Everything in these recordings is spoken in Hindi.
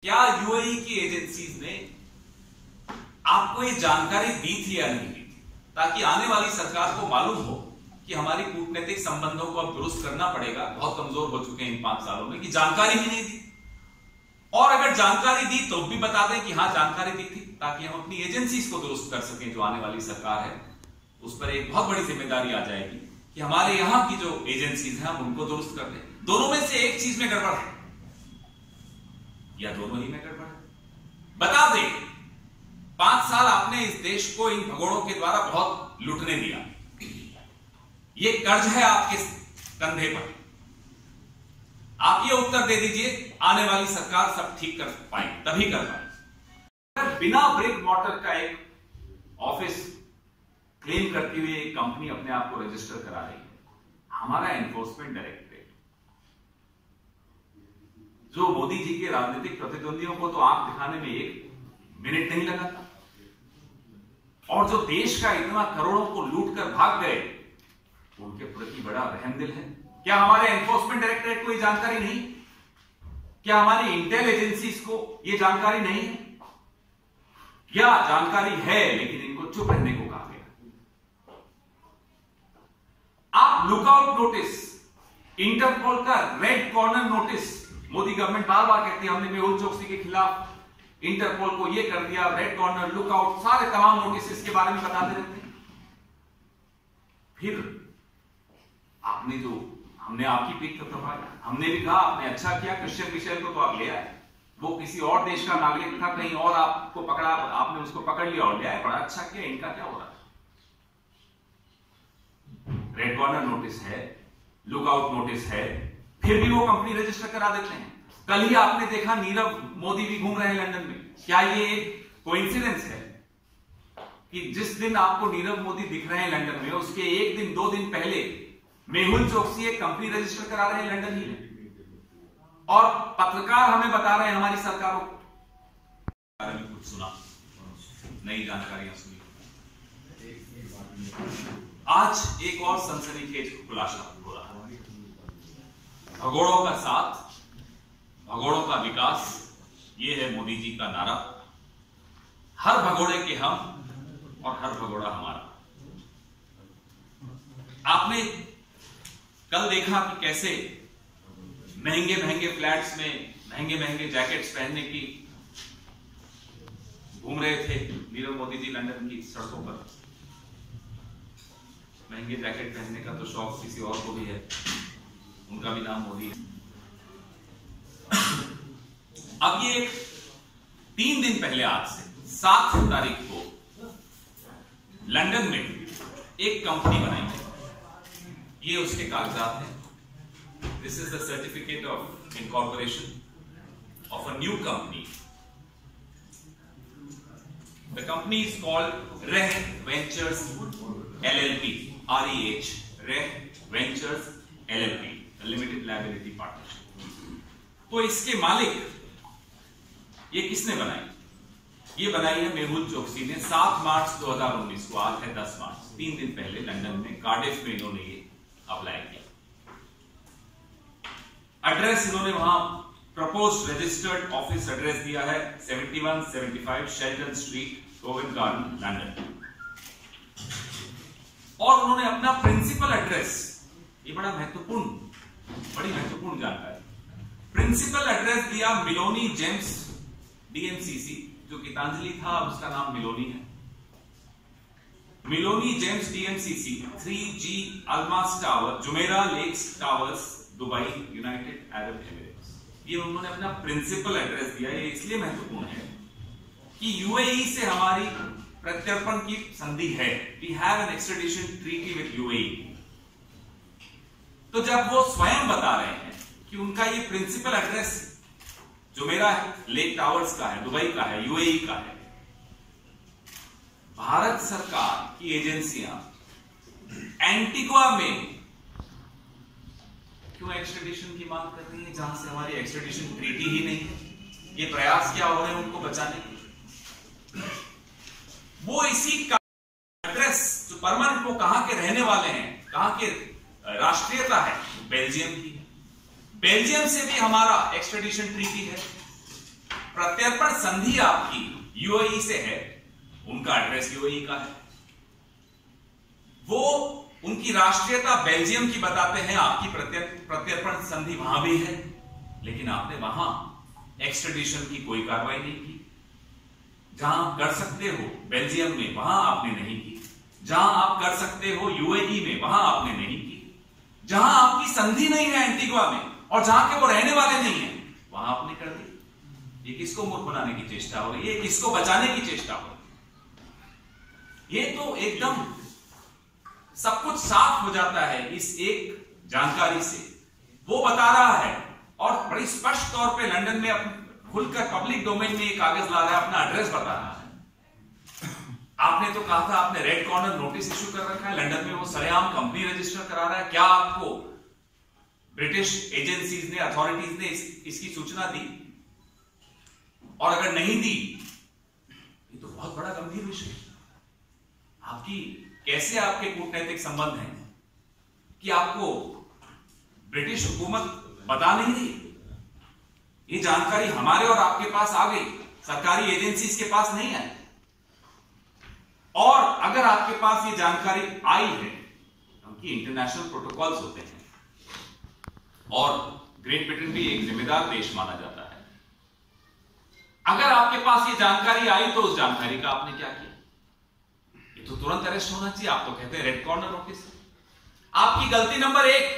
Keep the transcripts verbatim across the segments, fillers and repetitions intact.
क्या यूएई की एजेंसीज ने आपको ये जानकारी दी थी या नहीं दी थी, ताकि आने वाली सरकार को मालूम हो कि हमारी कूटनीतिक संबंधों को अब दुरुस्त करना पड़ेगा, बहुत कमजोर हो चुके हैं इन पांच सालों में, कि जानकारी ही नहीं दी। और अगर जानकारी दी तो भी बता दें कि हां जानकारी दी थी, ताकि हम अपनी एजेंसीज को दुरुस्त कर सकें। जो आने वाली सरकार है उस पर एक बहुत बड़ी जिम्मेदारी आ जाएगी कि हमारे यहां की जो एजेंसीज हैं हम उनको दुरुस्त कर दें। दोनों में से एक चीज में गड़बड़ है या दोनों ही में गड़बड़ है। बता दें, पांच साल आपने इस देश को इन भगोड़ों के द्वारा बहुत लूटने दिया। ये कर्ज है आपके कंधे पर। आप ये उत्तर दे दीजिए, आने वाली सरकार सब ठीक कर पाए, तभी कर पाए। बिना ब्रिक मॉर्टर का एक ऑफिस क्लेम करती हुई एक कंपनी अपने आप को रजिस्टर करा रही है, हमारा एनफोर्समेंट डायरेक्टरेट, जो मोदी जी के राजनीतिक प्रतिद्वंदियों को तो आंख दिखाने में एक मिनट नहीं लगा था, और जो देश का इतना करोड़ों को लूट कर भाग गए, उनके प्रति बड़ा रहमदिल है। क्या हमारे एनफोर्समेंट डायरेक्टरेट को ये जानकारी नहीं? क्या हमारी इंटेल एजेंसीज को ये जानकारी नहीं है? क्या जानकारी है लेकिन इनको चुप रहने को कहा गया? आप लुकआउट नोटिस, इंटरपोल का red corner notice, Modi government बार बार कहती है हमने मेहुल चोकसी के खिलाफ इंटरपोल को ये कर दिया, रेड कॉर्नर, लुकआउट, सारे तमाम नोटिस इसके बारे में बताते रहते हैं। फिर आपने जो हमने आपकी पीठ पर प्रभाव, हमने भी कहा आपने अच्छा किया, क्रिश्चियन मिशेल को तो आप ले आए, वो किसी और देश का नागरिक था, कहीं और आपको पकड़ा, आपने उसको पकड़ लिया और ले आए, बड़ा अच्छा किया। इनका क्या हो रहा है? रेड कॉर्नर नोटिस है, लुकआउट नोटिस है, फिर भी वो कंपनी रजिस्टर करा देते हैं। कल ही आपने देखा नीरव मोदी भी घूम रहे हैं लंदन में। क्या ये एक कोइंसिडेंस है कि जिस दिन आपको नीरव मोदी दिख रहे हैं लंदन में, उसके एक दिन दो दिन पहले मेहुल चोकसी एक कंपनी रजिस्टर करा रहे हैं लंदन ही में, और पत्रकार हमें बता रहे हैं हमारी सरकारों के बारे में कुछ सुना, नई जानकारियां सुनी। आज एक और सनसनीखेज खुलासा हो रहा है। भगोड़ों का साथ, भगोड़ों का विकास, ये है मोदी जी का नारा। हर भगोड़े के हम और हर भगोड़ा हमारा। आपने कल देखा कि कैसे महंगे महंगे फ्लैट्स में महंगे महंगे जैकेट्स पहनने की घूम रहे थे नीरव मोदी जी लंदन की सड़कों पर। महंगे जैकेट पहनने का तो शौक किसी और को भी है, उनका भी नाम मोदी है। अब ये तीन दिन पहले, आज से सात तारीख को लंदन में एक कंपनी बनाई है। ये उसके कागजात हैं। This is the certificate of incorporation of a new company. The company is called Reh ventures LLP, R E H, Reh ventures LLP, limited liability partnership. तो इसके मालिक, ये किसने बनाई? ये बनाई है मेहुल चोकसी ने सात मार्च दो हज़ार उन्नीस को। आज है दस मार्च, तीन दिन पहले लंदन में कार्डिफ में इन्होंने ये अप्लाई किया। एड्रेस इन्होंने वहां प्रपोज्ड रजिस्टर्ड ऑफिस एड्रेस दिया है इकहत्तर सौ पचहत्तर Shelton Street, Covent Garden, London. और उन्होंने अपना प्रिंसिपल एड्रेस, ये बड़ा महत्वपूर्ण, बड़ी महत्वपूर्ण जानकारी, प्रिंसिपल एड्रेस दिया मिलोनी जेम्स डीएमसीसी, जो गीतांजलि था उसका नाम मिलोनी है। Milloni Gems DMCC, three G Almas Tower, Jumeirah Lakes Towers, Dubai, United Arab Emirates. ये उन्होंने अपना प्रिंसिपल एड्रेस दिया। ये इसलिए महत्वपूर्ण है कि यूएई से हमारी प्रत्यर्पण की संधि है। We have an extradition treaty with UAE. तो जब वो स्वयं बता रहे हैं कि उनका ये principal address Jumeirah Lake Towers का है, दुबई का है, यूएई का है, भारत सरकार की एजेंसियां एंटीगुआ में क्यों एक्सट्रेडिशन की मांग कर रही है, जहां से हमारी एक्सट्रेडिशन ट्रीटी ही नहीं है? ये प्रयास क्या हो रहे हैं उनको बचाने के? वो इसी का एड्रेस, जो परमानेंट, वो कहां के रहने वाले हैं, कहां के राष्ट्रीयता है, बेल्जियम की है। बेल्जियम से भी हमारा एक्सट्रेडिशन ट्रीटी है। प्रत्यर्पण संधि आपकी यूएई से है, उनका एड्रेस यूएई का है, वो उनकी राष्ट्रीयता बेल्जियम की बताते हैं, आपकी प्रत्यर्पण संधि वहां भी है, लेकिन आपने वहां एक्सट्रेडिशन की कोई कार्रवाई नहीं की। जहां आप कर सकते हो बेल्जियम में, वहां आपने नहीं की। जहां आप कर सकते हो यूएई में, वहां आपने नहीं की। जहां आपकी संधि नहीं है एंटीगुआ में और जहां के वो रहने वाले नहीं है, वहां आपने कर दी। ये किसको मूर्ख बनाने की चेष्टा हो रही है, किसको बचाने की चेष्टा हो रही है? ये तो एकदम सब कुछ साफ हो जाता है इस एक जानकारी से। वो बता रहा है और बड़ी स्पष्ट तौर पे लंदन में खुलकर पब्लिक डोमेन में एक कागज ला रहा है, अपना एड्रेस बता रहा है। आपने तो कहा था आपने रेड कॉर्नर नोटिस इश्यू कर रखा है लंदन में, वो सरेआम कंपनी रजिस्टर करा रहा है। क्या आपको ब्रिटिश एजेंसीज ने, अथॉरिटीज ने इस, इसकी सूचना दी? और अगर नहीं दी, ये तो बहुत बड़ा गंभीर विषय है। आपकी कैसे आपके कूटनैतिक संबंध हैं कि आपको ब्रिटिश हुकूमत बता नहीं रही? ये जानकारी हमारे और आपके पास आ गई, सरकारी एजेंसीज के पास नहीं आई। और अगर आपके पास ये जानकारी आई है, क्योंकि इंटरनेशनल प्रोटोकॉल्स होते हैं और ग्रेट ब्रिटेन भी एक जिम्मेदार देश माना जाता है, अगर आपके पास ये जानकारी आई तो उस जानकारी का आपने क्या किया? ये तो तुरंत अरेस्ट होना चाहिए। आप तो कहते हैं रेड कॉर्नर नोटिस। आपकी गलती नंबर एक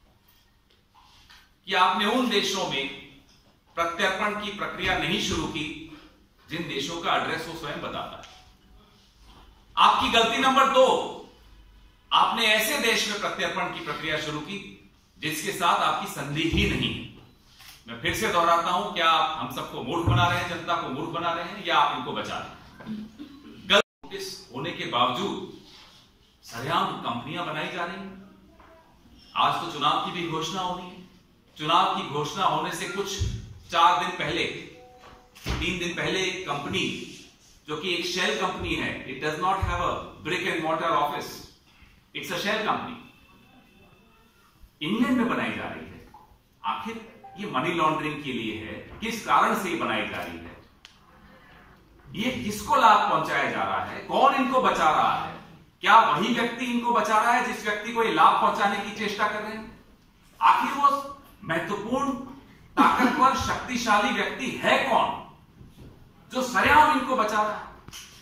कि आपने उन देशों में प्रत्यर्पण की प्रक्रिया नहीं शुरू की जिन देशों का एड्रेस वो स्वयं बताता है। आपकी गलती नंबर दो, आपने ऐसे देश में प्रत्यर्पण की प्रक्रिया शुरू की जिसके साथ आपकी संधि ही नहीं है। मैं फिर से दोहराता हूं, क्या आप हम सबको मूर्ख बना रहे हैं, जनता को मूर्ख बना रहे हैं, या आप इनको बचा रहे हैं? गलत नोटिस होने के बावजूद सरेआम कंपनियां बनाई जा रही हैं। आज तो चुनाव की भी घोषणा होनी है। चुनाव की घोषणा होने से कुछ चार दिन पहले, तीन दिन पहले एक कंपनी जो कि एक शेल कंपनी है, it does not have a brick and mortar office, it's a shell company, England में बनाई जा रही है। आखिर ये मनी लॉन्ड्रिंग के लिए है? किस कारण से ये बनाई जा रही है? ये किसको लाभ पहुंचाया जा रहा है? कौन इनको बचा रहा है? क्या वही व्यक्ति इनको बचा रहा है जिस व्यक्ति को ये लाभ पहुंचाने की चेष्टा कर रहे हैं? आखिर वो महत्वपूर्ण, ताकतवर, शक्तिशाली व्यक्ति है कौन जो सरेआम इनको बचा रहा है?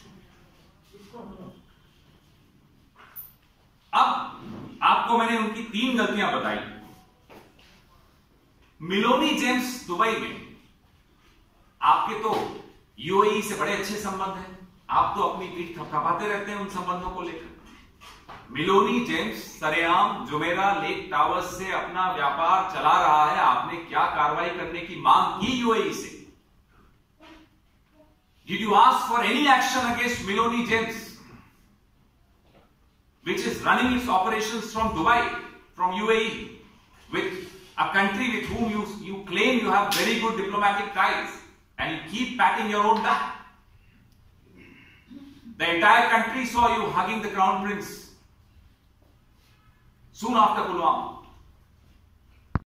अब आपको मैंने उनकी तीन गलतियां बताई। मिलोनी जेम्स दुबई में, आपके तो यूएई से बड़े अच्छे संबंध हैं, आप तो अपनी पीठ थपथपाते रहते हैं उन संबंधों को लेकर। मिलोनी जेम्स सरेआम जुमेरा लेक टावर्स से अपना व्यापार चला रहा है, आपने क्या कार्रवाई करने की मांग की यूएई से? Did you ask for any action against Miloni James, which is running its operations from Dubai, from U A E, with a country with whom you, you claim you have very good diplomatic ties, and you keep patting your own back? The entire country saw you hugging the Crown Prince soon after Pulwama.